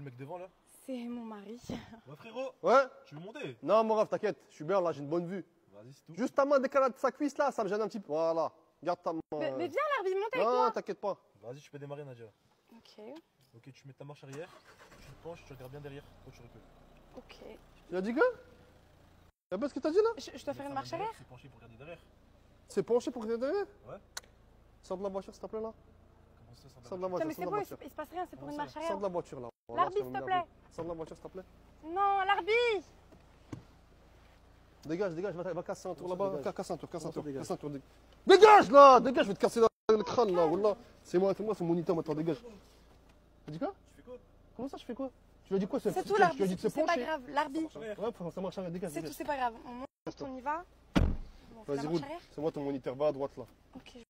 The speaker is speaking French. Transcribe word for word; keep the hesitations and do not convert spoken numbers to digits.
mec devant là? C'est mon mari. Ouais frérot, Ouais? tu veux monter? Non, mon ref, t'inquiète, je suis bien là, j'ai une bonne vue. Vas-y, c'est tout. Juste ta main décalée de sa cuisse là, ça me gêne un petit peu. Voilà. Garde ta main. Mais, mais viens, l'Arbi, monte avec Non, moi. t'inquiète pas. Vas-y, tu peux démarrer Nadia. Ok, Ok, tu mets ta marche arrière, tu te penches, tu regardes bien derrière, toi tu recules. ok. Tu as dit quoi? Y'a pas ce que t'as dit là? Je, je dois faire une marche arrière? C'est penché pour regarder derrière. C'est penché pour regarder derrière? Ouais. Sors de la voiture s'il te plaît là. Comment ça, ça Sors de la Non, voiture, mais sors c'est de bon, la il se, voiture. il se passe rien, c'est pour Comment une ça marche Sors arrière. de la voiture là. Voilà, L'Arbi, ça va s'il te m'énerver. plaît. Sors de la voiture s'il te plaît. Non, l'Arbi. Dégage, dégage, va, va casser un tour là-bas. dégage. Casse un tour, casse un Comment ça tour. dégage Casse un tour. Dégage, dégage là! Dégage, je vais te casser le crâne là. Wallah. C'est moi, c'est moi, c'est mon moniteur maintenant, dégage. Tu dis quoi? Tu fais quoi? Comment ça, je fais quoi? Tu lui as dit quoi? C'est tout, Tu lui as l'Arbi, dit que c'est c'est tout, c'est pas penché? grave. L'Arbi, Marche arrière. Ouais, ça marche arrière, dégage. c'est tout, dégage. c'est pas grave. On monte, on y va. Bon, on fait la Vas-y, marche roule. arrière. C'est moi ton moniteur, va à droite là. Ok.